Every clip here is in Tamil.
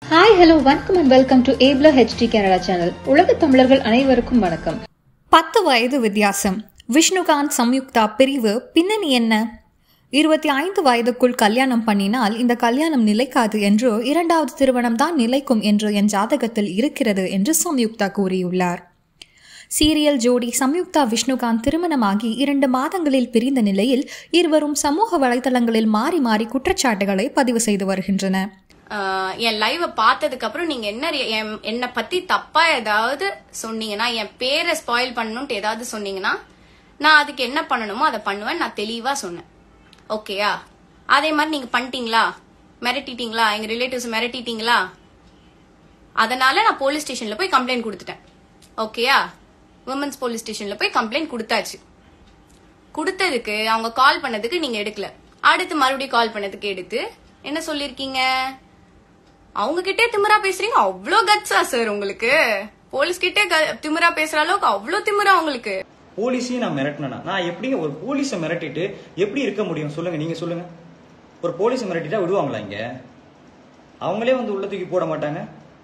Hi, hello, வணக்கம் and welcome to Abler HD Canada channel. உலக தமிழர்கள் அனைவருக்கும் வணக்கம். 10 வயது வித்தியாசம். விஷ்ணுகாந்த் சம்யுக்தா பிரிவு பின்னணி என்ன? 25 வயதுக்குள் கல்யாணம் பண்ணினால் இந்த கல்யாணம் நிலைக்காது என்று, இரண்டாவது திருமணம் தான் நிலைக்கும் என்று என் ஜாதகத்தில் இருக்கிறது என்று சம்யுக்தா கூறியுள்ளார். சீரியல் ஜோடி சம்யுக்தா விஷ்ணுகாந்த் திருமணமாகி 2 மாதங்களில் பிரிந்த நிலையில் இருவரும் சமூக வலைதளங்களில் மாறி மாறி குற்றச்சாட்டுகளை பதிவு செய்து வருகின்றன. என் லைவ பார்த்ததுக்கு அப்புறம் நீங்க என்ன பத்தி தப்பா ஏதாவது சொன்னீங்கன்னா, என் பேரை ஸ்பாயில் பண்ணணும்ட்டு ஏதாவது சொன்னீங்கன்னா, நான் அதுக்கு என்ன பண்ணணுமோ அதை பண்ணுவேன். நான் தெளிவா சொன்னேன். ஓகேயா? அதே மாதிரி நீங்க பண்ணிட்டீங்களா? மிரட்டிட்டீங்களா? எங்க ரிலேட்டிவ்ஸ் மிரட்டிட்டீங்களா? அதனால நான் போலீஸ் ஸ்டேஷன்ல போய் கம்ப்ளைண்ட் கொடுத்துட்டேன். ஓகேயா? விமன்ஸ் போலீஸ் ஸ்டேஷன்ல போய் கம்ப்ளைண்ட் கொடுத்தாச்சு. கொடுத்ததுக்கு அவங்க கால் பண்ணதுக்கு நீங்க எடுக்கல. அடுத்து மறுபடியும் கால் பண்ணதுக்கு எடுத்து என்ன சொல்லிருக்கீங்க? அவங்க கிட்டே திமிரா பேசுறீங்க. அவ்வளோ கட்ஸா சார் உங்களுக்கு? போலீஸ் கிட்டே திமிரா பேசுற அளவுக்கு அவ்வளோ திமிரா உங்களுக்கு? போலீஸையும் நான் மிரட்டினா, நான் எப்படி ஒரு போலீஸை மிரட்டிட்டு எப்படி இருக்க முடியும் சொல்லுங்க? நீங்க சொல்லுங்க. ஒரு போலீஸை மிரட்டிட்டா விடுவாங்களா? இங்க அவங்களே வந்து உள்ள தூக்கி போட மாட்டாங்க.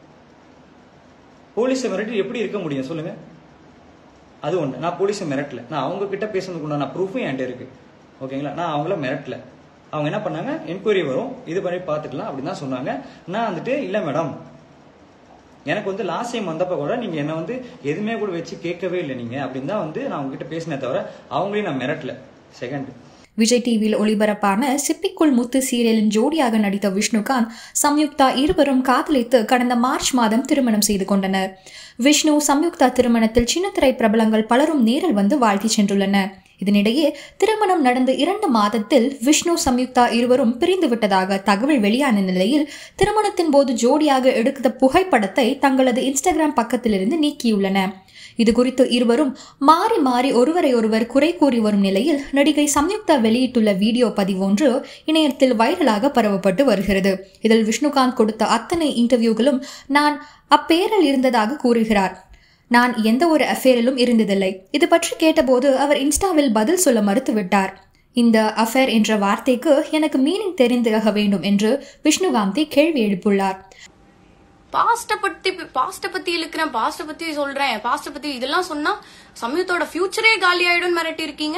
போலீஸை மிரட்டி எப்படி இருக்க முடியும் சொல்லுங்க? அது ஒண்ணு. நான் போலீஸை மிரட்டல. நான் அவங்க கிட்ட பேசுறதுக்கு உண்டான ப்ரூஃபும் என்கிட்ட இருக்கு. ஓகேங்களா? நான் அவங்கள மிரட்டல. அவங்க என்ன பண்ணாங்க, என்கொயரி வரும், இது பண்ணி பார்த்துக்கலாம் அப்படின்னு தான் சொன்னாங்க. நான் வந்துட்டு இல்ல மேடம், எனக்கு வந்து லாஸ்ட் டைம் வந்தப்ப கூட நீங்க என்ன வந்து எதுவுமே கூட வச்சு கேட்கவே இல்லை நீங்க அப்படின்னு தான் வந்து நான் உங்ககிட்ட பேசினே தவிர அவங்களையும் நான் மிரட்டல. செகண்ட், விஜய் டிவியில் ஒளிபரப்பான சிப்பிக்குள் முத்து சீரியலின் ஜோடியாக நடித்த விஷ்ணுகாந்த் சம்யுக்தா இருவரும் காதலித்து கடந்த மார்ச் மாதம் திருமணம் செய்து கொண்டனர். விஷ்ணு சம்யுக்தா திருமணத்தில் சின்னத்திரை பிரபலங்கள் பலரும் நேரில் வந்து வாழ்த்தி சென்றுள்ளனர். இதனிடையே திருமணம் நடந்து 2 மாதத்தில் விஷ்ணு சம்யுக்தா இருவரும் பிரிந்து விட்டதாக தகவல் வெளியான நிலையில் திருமணத்தின் போது ஜோடியாக எடுத்த புகைப்படத்தை தங்களது இன்ஸ்டாகிராம் பக்கத்திலிருந்து நீக்கியுள்ளனர். இது குறித்து இருவரும் மாறி மாறி ஒருவரை ஒருவர் குறை கூறி வரும் நிலையில் நடிகை சம்யுக்தா வெளியிட்டுள்ள வீடியோ பதிவு ஒன்று இணையத்தில் வைரலாக பரவப்பட்டு வருகிறது. இதில் விஷ்ணுகாந்த் கொடுத்த அத்தனை இன்டர்வியூகளும் நான் அப்பேரில் இருந்ததாக கூறுகிறார். நான் எந்த ஒரு அஃபேரிலும் இருந்ததில்லை. இது பற்றி கேட்டபோது அவர் இன்ஸ்டாவில் பதில் சொல்ல மறுத்துவிட்டார். இந்த அஃபேர் என்ற வார்த்தைக்கு எனக்கு மீனிங் தெரிந்தாக வேண்டும் என்று விஷ்ணுகாந்தி கேள்வி எழுப்புள்ளார். பாஸ்ட பத்தி இழுக்கிறேன், பாஸ்ட பத்தி சொல்றேன், பாஸ்ட பத்தி இதெல்லாம் சொன்னா சமயத்தோட ஃபியூச்சரே காலி ஆயிடும் மிரட்டி இருக்கீங்க.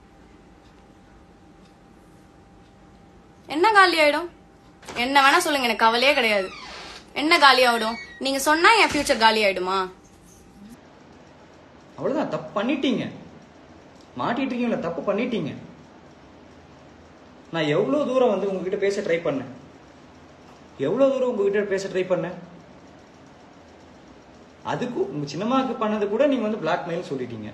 என்ன காலி ஆயிடும்? என்ன வேணா சொல்லுங்க, எனக்கு கவலையே கிடையாது. என்ன காலி ஆயிடும்? நீங்க சொன்னா என் ஃபியூச்சர் காலி ஆயிடுமா? அவ்வளவுதான். தப்பு பண்ணிட்டீங்க, மாட்டிட்டு இருக்கீங்களா? தப்பு பண்ணிட்டீங்க. நான் எவ்வளவு தூரம் வந்து உங்ககிட்ட பேச ட்ரை பண்ணேன், எவ்வளவு தூரம் உங்ககிட்ட பேச ட்ரை பண்ணேன். அதுக்கும் உங்க சின்னமாக்கு பண்ணது கூட நீங்க வந்து பிளாக்மெயில் சொல்லிட்டீங்க.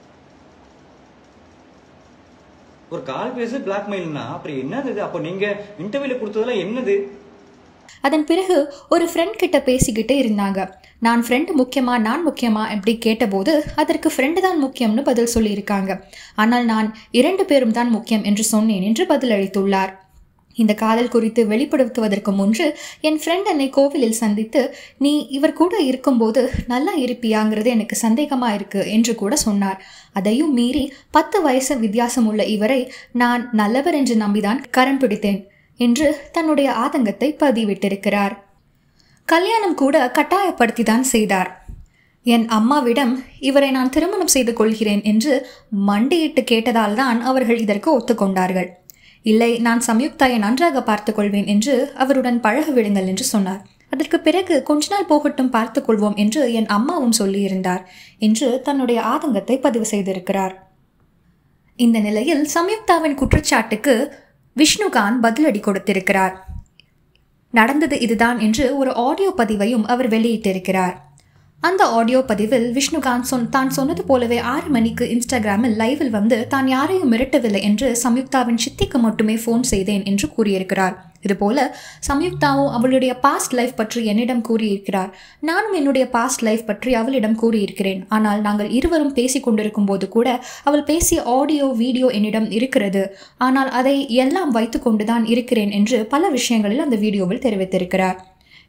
ஒரு கால் பேச பிளாக்மெயில்னா அப்புறம் என்னது? அப்போ நீங்க இன்டர்வியூல கொடுத்ததெல்லாம் என்னது? அதன் பிறகு ஒரு ஃப்ரெண்ட் கிட்ட பேசிக்கிட்டே இருந்தாங்க. நான் ஃப்ரெண்டு முக்கியமா நான் முக்கியமா அப்படி கேட்டபோது அதற்கு ஃப்ரெண்டு தான் முக்கியம்னு பதில் சொல்லியிருக்காங்க. ஆனால் நான் 2 பேரும் தான் முக்கியம் என்று சொன்னேன் என்று பதில் அளித்துள்ளார். இந்த காதல் குறித்து வெளிப்படுத்துவதற்கு முன்பு என் ஃப்ரெண்ட் என்னை கோவிலில் சந்தித்து நீ இவர் கூட இருக்கும்போது நல்லா இருப்பியாங்கிறது எனக்கு சந்தேகமா இருக்கு என்று கூட சொன்னார். அதையும் மீறி 10 வயசு வித்தியாசம் உள்ள இவரை நான் நல்லவர் என்று நம்பிதான் கரம் பிடித்தேன் என்று தன்னுடைய ஆதங்கத்தை பதிவிட்டிருக்கிறார். கல்யாணம் கூட கட்டாயப்படுத்தி தான் செய்தார். என் அம்மாவிடம் இவரை நான் திருமணம் செய்து கொள்கிறேன் என்று மண்டியிட்டு கேட்டதால் தான் அவர்கள் இதற்கு ஒத்துக்கொண்டார்கள். இல்லை, நான் சம்யுக்தாயை நன்றாக பார்த்து கொள்வேன் என்று அவருடன் பழக விடுங்கள் என்று சொன்னார். அதற்கு பிறகு கொஞ்ச நாள் போகட்டும் பார்த்து கொள்வோம் என்று என் அம்மாவும் சொல்லியிருந்தார் என்று தன்னுடைய ஆதங்கத்தை பதிவு செய்திருக்கிறார். இந்த நிலையில் சம்யுக்தாவின் குற்றச்சாட்டுக்கு விஷ்ணுகாந்த் பதிலடி கொடுத்திருக்கிறார். நடந்தது இதுதான் என்று ஒரு ஆடியோ பதிவையும் அவர் வெளியிட்டிருக்கிறார். அந்த ஆடியோ பதிவில் விஷ்ணுகாந்த் தான் சொன்னது போலவே 6 மணிக்கு இன்ஸ்டாகிராமில் லைவில் வந்து தான் யாரையும் மிரட்டவில்லை என்று சம்யுக்தாவின் சித்திக்கு மட்டுமே ஃபோன் செய்தேன் என்று கூறியிருக்கிறார். இதுபோல சம்யுக்தாவும் அவளுடைய பாஸ்ட் லைஃப் பற்றி என்னிடம் கூறியிருக்கிறார். நானும் என்னுடைய பாஸ்ட் லைஃப் பற்றி அவளிடம் கூறியிருக்கிறேன். ஆனால் நாங்கள் இருவரும் பேசிக் கொண்டிருக்கும் போது கூட அவள் பேசிய ஆடியோ வீடியோ என்னிடம் இருக்கிறது. ஆனால் அதை எல்லாம் வைத்து கொண்டுதான் இருக்கிறேன் என்று பல விஷயங்களில் அந்த வீடியோவில் தெரிவித்திருக்கிறார்.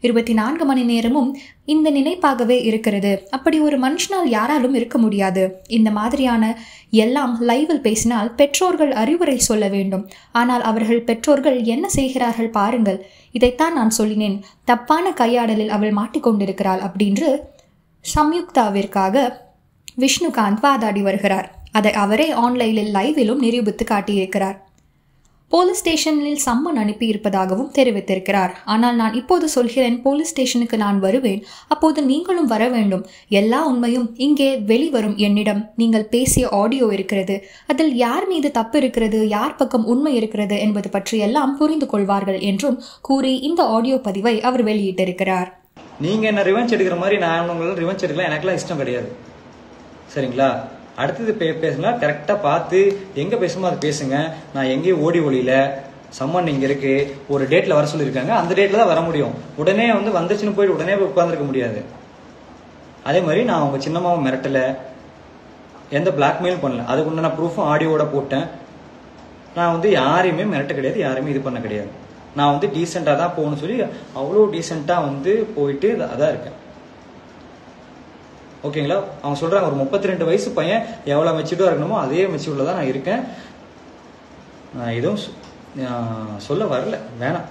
24 மணி நேரமும் இந்த நினைப்பாகவே இருக்கிறது. அப்படி ஒரு மனுஷனால் யாராலும் இருக்க முடியாது. இந்த மாதிரியான எல்லாம் லைவில் பேசினால் பெற்றோர்கள் அறிவுரை சொல்ல வேண்டும். ஆனால் அவர்கள் பெற்றோர்கள் என்ன செய்கிறார்கள் பாருங்கள். இதைத்தான் நான் சொல்லினேன், தப்பான கையாடலில் அவள் மாட்டிக்கொண்டிருக்கிறாள் அப்படின்று சம்யுக்தாவிற்காக விஷ்ணுகாந்த் வாதாடி வருகிறார். அதை அவரே ஆன்லைனில் லைவிலும் நிரூபித்து காட்டியிருக்கிறார். போலீஸ் ஸ்டேஷனில் சம்மன் அனுப்பி இருப்பதாகவும் தெரிவித்திருக்கிறார். ஆனால் நான் இப்போது சொல்கிறேன், போலீஸ் ஸ்டேஷனுக்கு நான் வருவேன், அப்போது நீங்களும் வர வேண்டும். எல்லா உண்மையும் இங்கே வெளிவரும். என்னிடம் நீங்கள் பேசிய ஆடியோ இருக்கிறது. அதில் யார் மீது தப்பு இருக்கிறது, யார் பக்கம் உண்மை இருக்கிறது என்பது பற்றி எல்லாம் புரிந்து கொள்வார்கள் என்றும் கூறி இந்த ஆடியோ பதிவை அவர் வெளியிட்டிருக்கிறார். நீங்க என்ன ரிவெஞ்ச் எடுக்கிற மாதிரி நான் உங்களை ரிவெஞ்ச் எடுக்கலாம் எனக்குலாம் இஷ்டம் கிடையாது. சரிங்களா? அடுத்தது பேசுனா கரெக்டா பார்த்து எங்க பேசணுமோ அது பேசுங்க. நான் எங்கேயும் ஓடி ஒளியில சம்மன் இங்க இருக்கு, ஒரு டேட்ல வர சொல்லியிருக்காங்க, அந்த டேட்ல தான் வர முடியும். உடனே வந்துச்சுன்னு போயிட்டு உடனே போய் உட்கார்ந்துருக்க முடியாது. அதே மாதிரி நான் உங்க சின்னமாவும் மிரட்டல, எந்த பிளாக்மெயில் பண்ணல. அதுக்கு உண்டான ப்ரூஃபும் ஆடியோட போட்டேன். நான் யாரையுமே மிரட்ட கிடையாது, யாரையுமே இது பண்ண கிடையாது. நான் டீசெண்டா தான் போகணும்னு சொல்லி அவ்வளோ டீசெண்டா போயிட்டு அதான் இருக்கேன். ஓகேங்களா? அவங்க சொல்றாங்க ஒரு 32 வயசு பையன் எவ்வளவு மெச்சூர்டா இருக்கணுமோ அதே மெச்சூர்ல தான் நான் இருக்கேன். நான் எதுவும் சொல்ல வரல, வேணாம்.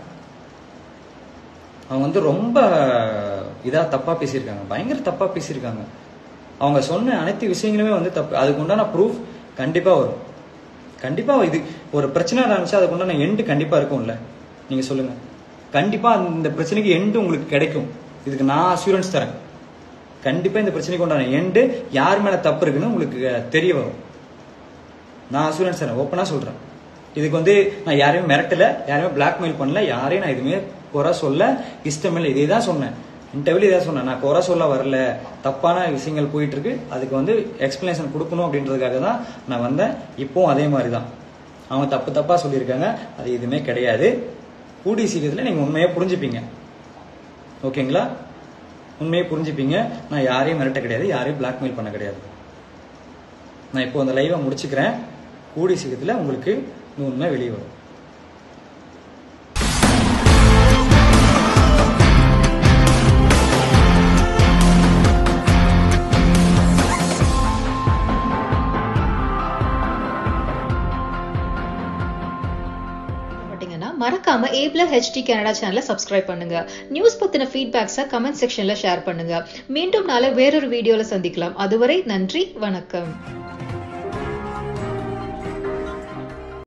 அவங்க ரொம்ப இதா தப்பா பேசியிருக்காங்க, பயங்கர தப்பா பேசியிருக்காங்க. அவங்க சொன்ன அனைத்து விஷயங்களுமே தப்பு. அதுக்கு உண்டான ப்ரூஃப் கண்டிப்பா வரும். கண்டிப்பா இது ஒரு பிரச்சனை இருந்துச்சு, அதுக்கு உண்டான எண்டு கண்டிப்பா இருக்கும்ல. நீங்க சொல்லுங்க, கண்டிப்பா இந்த பிரச்சனைக்கு எண்டு உங்களுக்கு கிடைக்கும். இதுக்கு நான் அஷூரன்ஸ் தரேன். கண்டிப்பா இந்த பிரச்சனைக்கு உண்டான எண்டு யார் மேல தப்பு இருக்குன்னு உங்களுக்கு தெரிய வரும். நான் அஷூரன்ஸ் தரேன், ஓப்பனா சொல்றேன். இதுக்கு நான் யாரையும் மிரட்டல, யாரையுமே பிளாக்மெயில் பண்ணல, யாரையும் நான் எதுவுமே குறை சொல்ல இஷ்டமில்லை. இதே தான் சொன்னேன், இன்டர்வியூல இதான் சொன்னேன். நான் குறை சொல்ல வரல, தப்பான விஷயங்கள் போயிட்டு இருக்கு, அதுக்கு எக்ஸ்பிளனேஷன் கொடுக்கணும் அப்படின்றதுக்காக தான் நான் வந்தேன். இப்போவும் அதே மாதிரி தான் அவங்க தப்பா சொல்லியிருக்காங்க, அது எதுவுமே கிடையாது. கூடிய சீக்கிரத்தில் நீங்க உண்மையை புரிஞ்சுப்பீங்க. ஓகேங்களா? உண்மையை புரிஞ்சுப்பீங்க. நான் யாரையும் மிரட்ட கிடையாது, யாரையும் பிளாக்மெயில் பண்ண கிடையாது. நான் இப்போ அந்த லைவை முடிச்சுக்கிறேன். கூடிய சீக்கிரத்தில் உங்களுக்கு உண்மை வெளியே வரும். மறக்காம ஏப்ல ஹெச்டி கனடா சேனலை சப்ஸ்கிரைப் பண்ணுங்க. நியூஸ் பத்தின ஃபீட்பேக்ஸை கமெண்ட் செக்ஷன்ல ஷேர் பண்ணுங்க. மீண்டும் நாளை வேறொரு வீடியோல சந்திக்கலாம். அதுவரை நன்றி, வணக்கம்.